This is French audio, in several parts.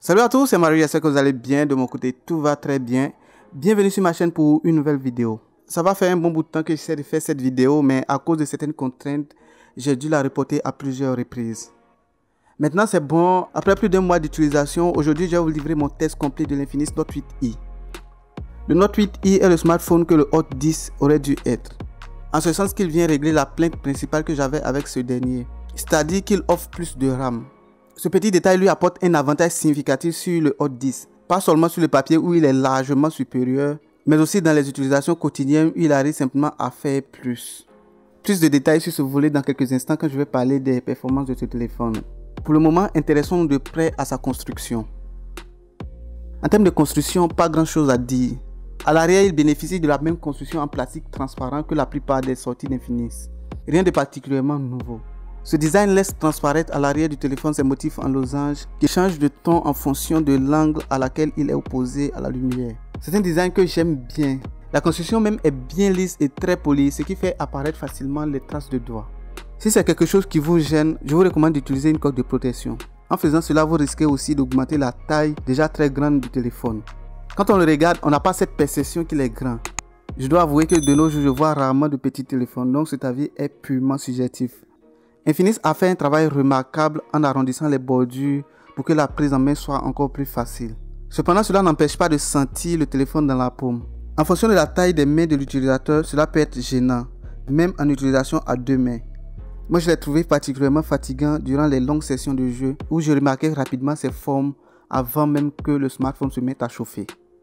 Salut à tous, c'est Marie, j'espère que vous allez bien. De mon côté, tout va très bien. Bienvenue sur ma chaîne pour une nouvelle vidéo. Ça va faire un bon bout de temps que j'essaie de faire cette vidéo, mais à cause de certaines contraintes, j'ai dû la reporter à plusieurs reprises. Maintenant, c'est bon. Après plus d'un mois d'utilisation, aujourd'hui, je vais vous livrer mon test complet de l'Infinix Note 8i. Le Note 8i est le smartphone que le Hot 10 aurait dû être. En ce sens qu'il vient régler la plainte principale que j'avais avec ce dernier, c'est-à-dire qu'il offre plus de RAM. Ce petit détail lui apporte un avantage significatif sur le Hot 10, pas seulement sur le papier où il est largement supérieur, mais aussi dans les utilisations quotidiennes où il arrive simplement à faire plus. Plus de détails sur ce volet dans quelques instants quand je vais parler des performances de ce téléphone. Pour le moment, intéressons-nous de près à sa construction. En termes de construction, pas grand chose à dire. À l'arrière, il bénéficie de la même construction en plastique transparent que la plupart des sorties d'Infinix. Rien de particulièrement nouveau. Ce design laisse transparaître à l'arrière du téléphone ses motifs en losange qui changent de ton en fonction de l'angle à laquelle il est opposé à la lumière. C'est un design que j'aime bien. La construction même est bien lisse et très polie, ce qui fait apparaître facilement les traces de doigts. Si c'est quelque chose qui vous gêne, je vous recommande d'utiliser une coque de protection. En faisant cela, vous risquez aussi d'augmenter la taille déjà très grande du téléphone. Quand on le regarde, on n'a pas cette perception qu'il est grand. Je dois avouer que de nos jours, je vois rarement de petits téléphones, donc cet avis est purement subjectif. Infinix a fait un travail remarquable en arrondissant les bordures pour que la prise en main soit encore plus facile. Cependant, cela n'empêche pas de sentir le téléphone dans la paume. En fonction de la taille des mains de l'utilisateur, cela peut être gênant, même en utilisation à deux mains. Moi, je l'ai trouvé particulièrement fatigant durant les longues sessions de jeu où je remarquais rapidement ses formes avant même que le smartphone se mette à chauffer.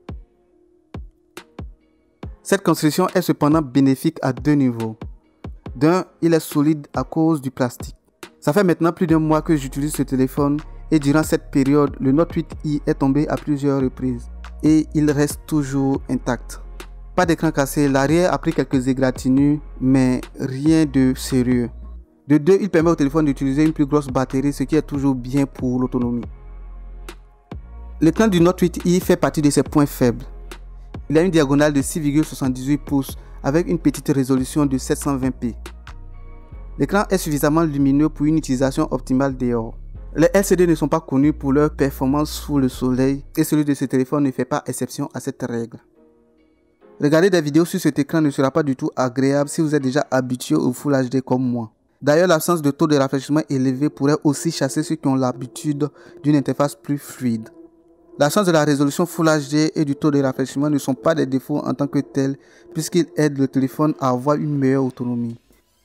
Cette construction est cependant bénéfique à deux niveaux. D'un, il est solide à cause du plastique. Ça fait maintenant plus d'un mois que j'utilise ce téléphone et durant cette période, le Note 8i est tombé à plusieurs reprises et il reste toujours intact. Pas d'écran cassé, l'arrière a pris quelques égratignures, mais rien de sérieux. De deux, il permet au téléphone d'utiliser une plus grosse batterie, ce qui est toujours bien pour l'autonomie. L'écran du Note 8i fait partie de ses points faibles. Il a une diagonale de 6,78 pouces avec une petite résolution de 720p. L'écran est suffisamment lumineux pour une utilisation optimale dehors. Les LCD ne sont pas connus pour leur performance sous le soleil et celui de ce téléphone ne fait pas exception à cette règle. Regarder des vidéos sur cet écran ne sera pas du tout agréable si vous êtes déjà habitué au Full HD comme moi. D'ailleurs, l'absence de taux de rafraîchissement élevé pourrait aussi chasser ceux qui ont l'habitude d'une interface plus fluide. L'absence de la résolution Full HD et du taux de rafraîchissement ne sont pas des défauts en tant que tels puisqu'ils aident le téléphone à avoir une meilleure autonomie.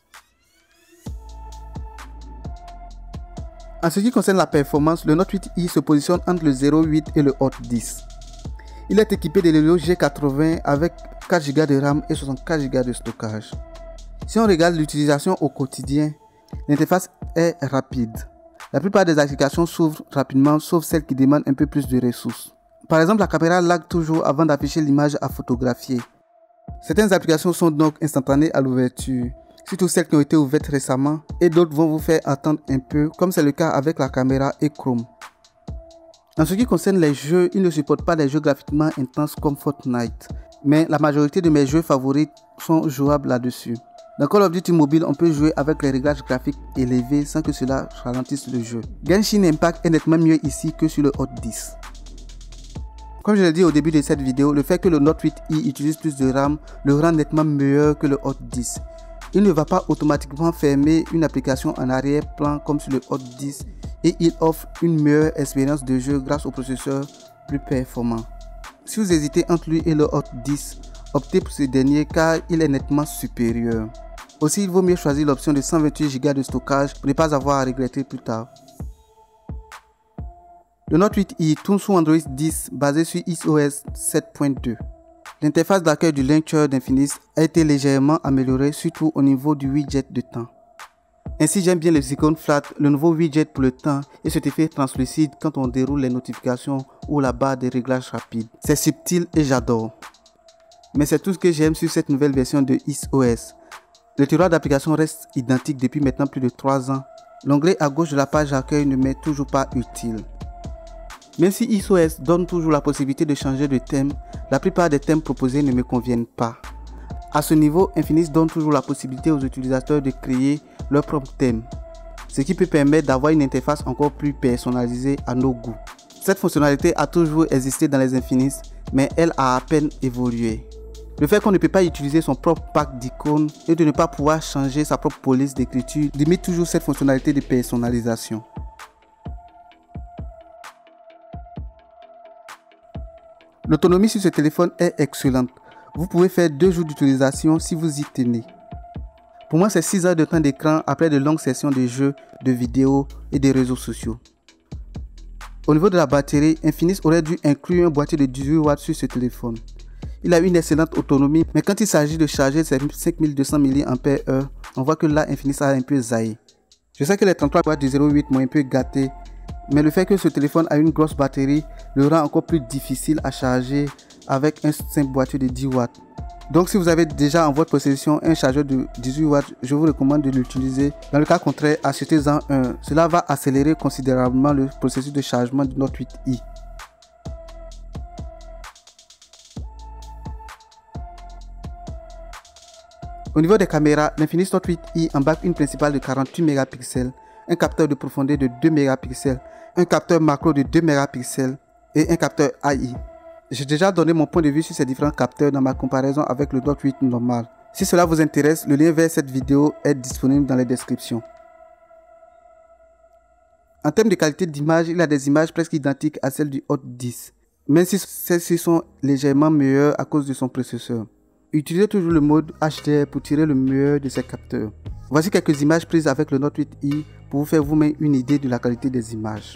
En ce qui concerne la performance, le Note 8i se positionne entre le 0.8 et le Hot 10. Il est équipé de l'Helio G80 avec 4 Go de RAM et 64 Go de stockage. Si on regarde l'utilisation au quotidien, l'interface est rapide. La plupart des applications s'ouvrent rapidement sauf celles qui demandent un peu plus de ressources. Par exemple, la caméra lag toujours avant d'afficher l'image à photographier. Certaines applications sont donc instantanées à l'ouverture, surtout celles qui ont été ouvertes récemment, et d'autres vont vous faire attendre un peu, comme c'est le cas avec la caméra et Chrome. En ce qui concerne les jeux, ils ne supportent pas les jeux graphiquement intenses comme Fortnite, mais la majorité de mes jeux favoris sont jouables là-dessus. Dans Call of Duty Mobile, on peut jouer avec les réglages graphiques élevés sans que cela ralentisse le jeu. Genshin Impact est nettement mieux ici que sur le Hot 10. Comme je l'ai dit au début de cette vidéo, le fait que le Note 8i utilise plus de RAM le rend nettement meilleur que le Hot 10. Il ne va pas automatiquement fermer une application en arrière-plan comme sur le Hot 10 et il offre une meilleure expérience de jeu grâce au processeur plus performant. Si vous hésitez entre lui et le Hot 10, optez pour ce dernier car il est nettement supérieur. Aussi, il vaut mieux choisir l'option de 128 Go de stockage pour ne pas avoir à regretter plus tard. Le Note 8i tourne sous Android 10 basé sur iOS 7.2. L'interface d'accueil du launcher d'Infinix a été légèrement améliorée, surtout au niveau du widget de temps. Ainsi, j'aime bien les icônes flat, le nouveau widget pour le temps et cet effet translucide quand on déroule les notifications ou la barre de réglage rapide. C'est subtil et j'adore. Mais c'est tout ce que j'aime sur cette nouvelle version de iOS. Le tiroir d'application reste identique depuis maintenant plus de 3 ans. L'onglet à gauche de la page d'accueil ne m'est toujours pas utile. Même si iOS donne toujours la possibilité de changer de thème, la plupart des thèmes proposés ne me conviennent pas. À ce niveau, Infinix donne toujours la possibilité aux utilisateurs de créer leur propre thème, ce qui peut permettre d'avoir une interface encore plus personnalisée à nos goûts. Cette fonctionnalité a toujours existé dans les Infinix, mais elle a à peine évolué. Le fait qu'on ne peut pas utiliser son propre pack d'icônes et de ne pas pouvoir changer sa propre police d'écriture limite toujours cette fonctionnalité de personnalisation. L'autonomie sur ce téléphone est excellente. Vous pouvez faire 2 jours d'utilisation si vous y tenez. Pour moi, c'est 6 heures de temps d'écran après de longues sessions de jeux, de vidéos et des réseaux sociaux. Au niveau de la batterie, Infinix aurait dû inclure un boîtier de 18 watts sur ce téléphone. Il a une excellente autonomie, mais quand il s'agit de charger ses 5200 mAh, on voit que là, Infinix a un peu zaillé. Je sais que les 33 watts du 08 m'ont un peu gâté, mais le fait que ce téléphone a une grosse batterie le rend encore plus difficile à charger avec un simple boîtier de 10 watts. Donc si vous avez déjà en votre possession un chargeur de 18 watts, je vous recommande de l'utiliser. Dans le cas contraire, achetez-en un. Cela va accélérer considérablement le processus de chargement du Note 8i. Au niveau des caméras, l'Infinix Note 8i embarque une principale de 48 mégapixels, un capteur de profondeur de 2 mégapixels, un capteur macro de 2 mégapixels et un capteur AI. J'ai déjà donné mon point de vue sur ces différents capteurs dans ma comparaison avec le Note 8 normal. Si cela vous intéresse, le lien vers cette vidéo est disponible dans la description. En termes de qualité d'image, il a des images presque identiques à celles du Hot 10, même si celles-ci sont légèrement meilleures à cause de son processeur. Utilisez toujours le mode HDR pour tirer le meilleur de ces capteurs. Voici quelques images prises avec le Note 8i pour vous faire vous-même une idée de la qualité des images.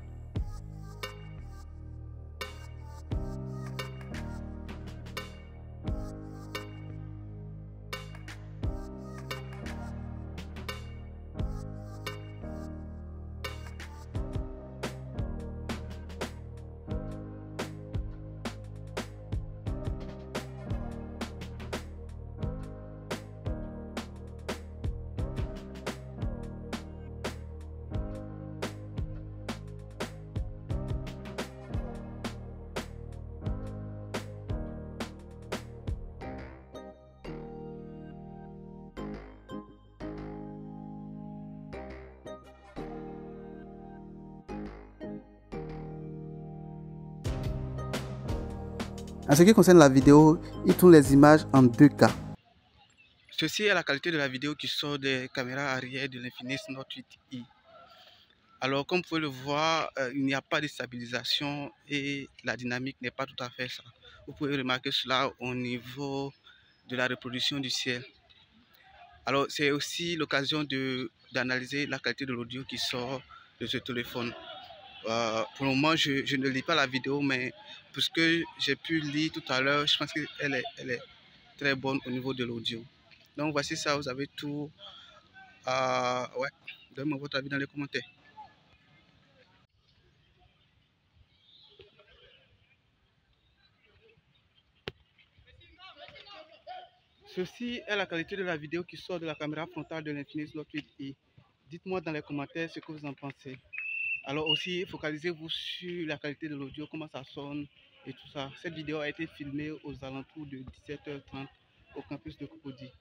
En ce qui concerne la vidéo, il tourne les images en 2K. Ceci est la qualité de la vidéo qui sort des caméras arrière de l'Infinix Note 8i. Alors comme vous pouvez le voir, il n'y a pas de stabilisation et la dynamique n'est pas tout à fait ça. Vous pouvez remarquer cela au niveau de la reproduction du ciel. Alors c'est aussi l'occasion d'analyser la qualité de l'audio qui sort de ce téléphone. Pour le moment, je ne lis pas la vidéo, mais puisque j'ai pu lire tout à l'heure, je pense qu'elle est très bonne au niveau de l'audio. Donc voici ça, vous avez tout. Ouais, donnez-moi votre avis dans les commentaires. Ceci est la qualité de la vidéo qui sort de la caméra frontale de l'Infinix Note 8i. Dites-moi dans les commentaires ce que vous en pensez. Alors aussi, focalisez-vous sur la qualité de l'audio, comment ça sonne et tout ça. Cette vidéo a été filmée aux alentours de 17h30 au campus de Cocody.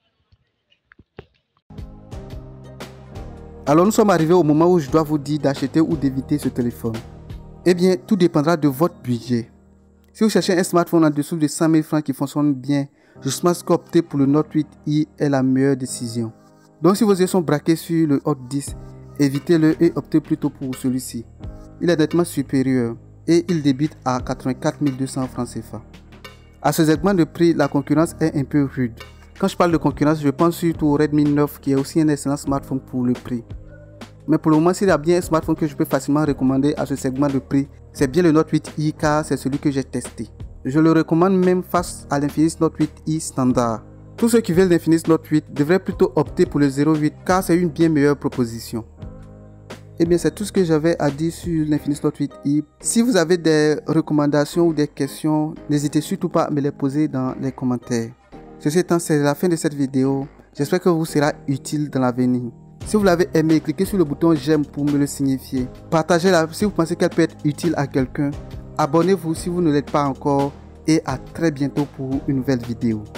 Alors nous sommes arrivés au moment où je dois vous dire d'acheter ou d'éviter ce téléphone. Eh bien, tout dépendra de votre budget. Si vous cherchez un smartphone en dessous de 100 000 francs qui fonctionne bien, je pense qu'opter pour le Note 8i est la meilleure décision. Donc si vos yeux sont braqués sur le Hot 10, évitez-le et optez plutôt pour celui-ci. Il est nettement supérieur et il débute à 84 200 francs CFA. À ce segment de prix, la concurrence est un peu rude. Quand je parle de concurrence, je pense surtout au Redmi 9 qui est aussi un excellent smartphone pour le prix. Mais pour le moment, s'il y a bien un smartphone que je peux facilement recommander à ce segment de prix, c'est bien le Note 8i car c'est celui que j'ai testé. Je le recommande même face à l'Infinix Note 8i standard. Tous ceux qui veulent l'Infinix Note 8 devraient plutôt opter pour le 08 car c'est une bien meilleure proposition. Et bien c'est tout ce que j'avais à dire sur l'Infinix Note 8i. Si vous avez des recommandations ou des questions, n'hésitez surtout pas à me les poser dans les commentaires. Ceci étant, c'est la fin de cette vidéo. J'espère que vous sera utile dans l'avenir. Si vous l'avez aimé, cliquez sur le bouton j'aime pour me le signifier. Partagez-la si vous pensez qu'elle peut être utile à quelqu'un. Abonnez-vous si vous ne l'êtes pas encore. Et à très bientôt pour une nouvelle vidéo.